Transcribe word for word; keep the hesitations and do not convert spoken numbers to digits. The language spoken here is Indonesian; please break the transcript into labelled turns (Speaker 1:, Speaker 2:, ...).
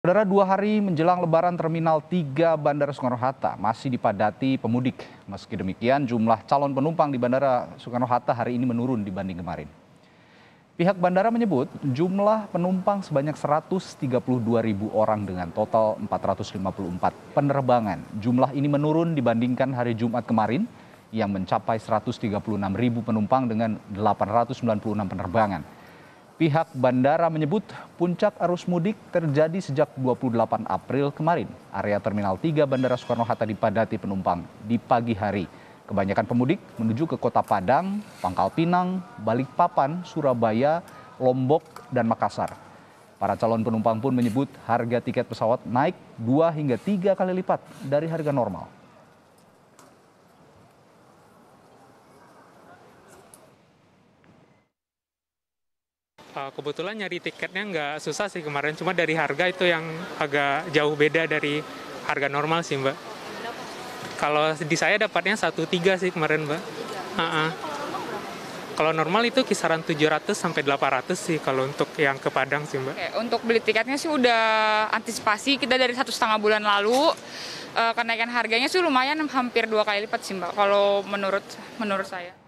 Speaker 1: Saudara, dua hari menjelang Lebaran Terminal tiga Bandara Soekarno-Hatta masih dipadati pemudik. Meski demikian, jumlah calon penumpang di Bandara Soekarno-Hatta hari ini menurun dibanding kemarin. Pihak bandara menyebut jumlah penumpang sebanyak seratus tiga puluh dua ribu orang dengan total empat ratus lima puluh empat penerbangan. Jumlah ini menurun dibandingkan hari Jumat kemarin yang mencapai seratus tiga puluh enam ribu penumpang dengan delapan ratus sembilan puluh enam penerbangan. Pihak bandara menyebut puncak arus mudik terjadi sejak dua puluh delapan April kemarin. Area Terminal tiga Bandara Soekarno-Hatta dipadati penumpang di pagi hari. Kebanyakan pemudik menuju ke Kota Padang, Pangkal Pinang, Balikpapan, Surabaya, Lombok, dan Makassar. Para calon penumpang pun menyebut harga tiket pesawat naik dua hingga tiga kali lipat dari harga normal.
Speaker 2: Kebetulan nyari tiketnya nggak susah sih kemarin, cuma dari harga itu yang agak jauh beda dari harga normal sih, Mbak. Kalau di saya dapatnya satu tiga sih kemarin, Mbak. Uh-uh. Kalau normal itu kisaran tujuh ratus sampai delapan ratus sih kalau untuk yang ke Padang sih, Mbak.
Speaker 3: Oke, untuk beli tiketnya sih udah antisipasi kita dari satu setengah bulan lalu. Uh, kenaikan harganya sih lumayan hampir dua kali lipat sih, Mbak, kalau menurut menurut saya.